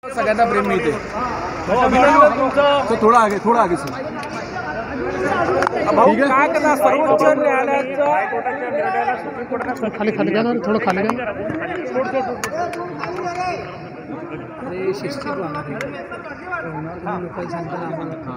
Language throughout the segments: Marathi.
सगळ्यांना प्रेम मिळते। तो थोड़ा आगे सर। भाऊ काय करणार सर्वोच्च न्यायालयाचं खाली खाली घ्या ना, थोडं खाली घ्या। अरे शिस्तीत होणार आहे, लोकांनी सांगतात आम्हाला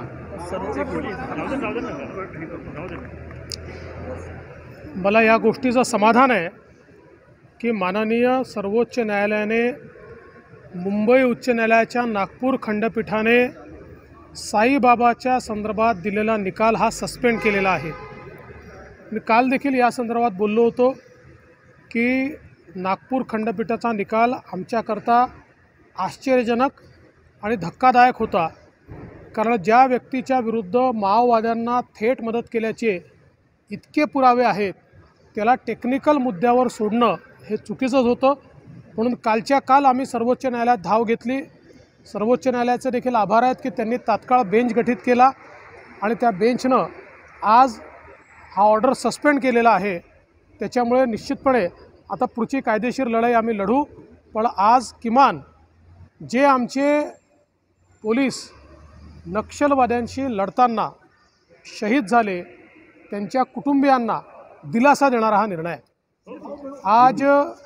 मला या गोष्टीचं समाधान आहे की माननीय सर्वोच्च न्यायालयाने मुंबई उच्च न्यायालयाच्या नागपूर खंडपीठाने साईबाबाच्या संदर्भात दिलेला निकाल हा सस्पेंड केलेला आहे। मी काल देखील या संदर्भात बोललो होतो की नागपूर खंडपीठाचा निकाल आमच्याकरता आश्चर्यजनक आणि धक्कादायक होता, कारण ज्या व्यक्तीच्या विरुद्ध माओवाद्यांना थेट मदत केल्याचे इतके पुरावे आहेत त्याला टेक्निकल मुद्द्यावर सोडणं हे चुकीचंच होतं। म्हणून कालच्या काल आम्ही सर्वोच्च न्यायालयात धाव घेतली। सर्वोच्च न्यायालयाचे देखील आभार आहेत की त्यांनी तात्काळ बेंच गठीत केला आणि त्या बेंचनं आज हा ऑर्डर सस्पेंड केलेला आहे। त्याच्यामुळे निश्चितपणे आता पुढची कायदेशीर लढाई आम्ही लढू, पण आज किमान जे आमचे पोलीस नक्षलवाद्यांशी लढताना शहीद झाले त्यांच्या कुटुंबियांना दिलासा देणारा हा निर्णय आहे। आज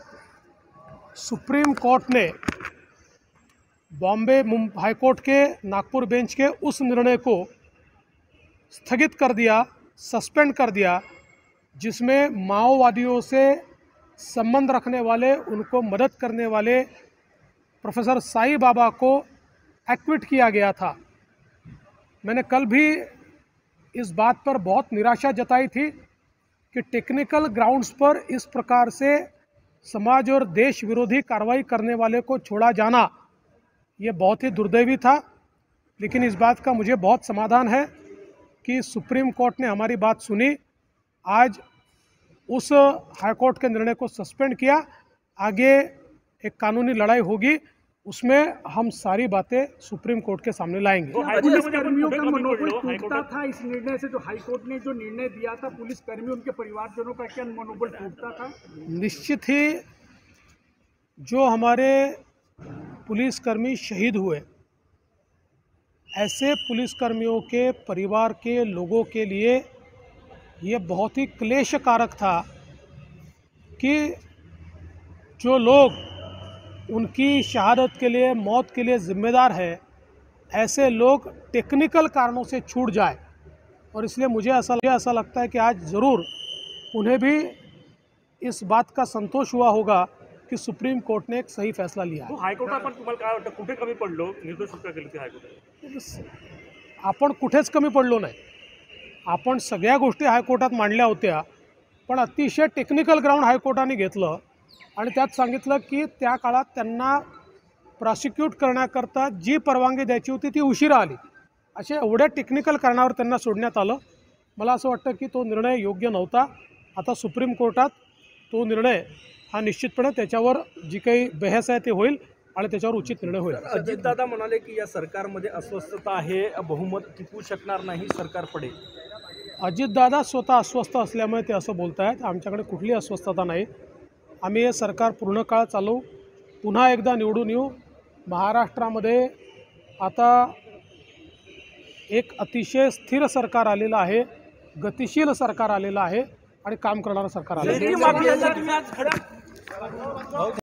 सुप्रीम कोर्ट ने बॉम्बे हाई कोर्ट के नागपुर बेंच के उस निर्णय को स्थगित कर दिया, सस्पेंड कर दिया, जिसमें माओवादियों से संबंध रखने वाले, उनको मदद करने वाले प्रोफेसर साई बाबा को एक्विट किया गया था। मैंने कल भी इस बात पर बहुत निराशा जताई थी कि टेक्निकल ग्राउंड्स पर इस प्रकार से समाज और देश विरोधी कार्रवाई करने वाले को छोड़ा जाना ये बहुत ही दुर्दैवी था। लेकिन इस बात का मुझे बहुत समाधान है कि सुप्रीम कोर्ट ने हमारी बात सुनी, आज उस हाई कोर्ट के निर्णय को सस्पेंड किया। आगे एक कानूनी लड़ाई होगी, उसमें हम सारी बातें सुप्रीम कोर्ट के सामने लाएंगे। पुलिसकर्मियों का मनोबल टूटता था इस निर्णय से, जो हाईकोर्ट ने जो निर्णय दिया था, पुलिसकर्मी उनके परिवारजनों का क्या मनोबल टूटता था? निश्चित ही जो हमारे पुलिसकर्मी शहीद हुए, ऐसे पुलिसकर्मियों के परिवार के लोगों के लिए ये बहुत ही क्लेशकारक था कि जो लोग उनकी शहादत के लिए, मौत के लिए ज़िम्मेदार है, ऐसे लोग टेक्निकल कारणों से छूट जाए। और इसलिए मुझे ऐसा लगता है कि आज ज़रूर उन्हें भी इस बात का संतोष हुआ होगा कि सुप्रीम कोर्ट ने एक सही फैसला लिया है। हायकोर्टात पण तुम्हाला काय वाटतं कुठे कमी पडलो, निर्दोष सुटका केली ती हायकोर्टाने? आपण कुठेच कमी पडलो नाही, आपण सगळ्या गोष्टी हायकोर्टात मांडल्या होत्या, पण अतिशय टेक्निकल ग्राउंड हायकोर्टाने घेतलं आणि त्यात सांगितलं की त्या काळात त्यांना प्रॉसिक्यूट करण्याकरता जी परवानगी द्यायची होती ती उशिरा आली, असे एवढ्या टेक्निकल कारणावर त्यांना सोडण्यात आलं। मला असं वाटतं की तो निर्णय योग्य नव्हता। आता सुप्रीम कोर्टात तो निर्णय हा निश्चितपणे त्याच्यावर जी काही बहस आहे ते होईल आणि त्याच्यावर उचित निर्णय होईल। अजितदादा म्हणाले की या सरकारमध्ये अस्वस्थता आहे, बहुमत टिकू शकणार नाही, सरकार पडेल। अजितदादा स्वतः अस्वस्थ असल्यामुळे ते असं बोलत आहेत। आमच्याकडे कुठली अस्वस्थता नाही, आम्ही हे सरकार पूर्ण काळ चालवू, पुन्हा एकदा निवडून येऊ। महाराष्ट्रामध्ये आता एक अतिशय स्थिर सरकार आलेलं आहे, गतिशील सरकार आलेलं आहे आणि काम करणारं सरकार आलेलं आहे।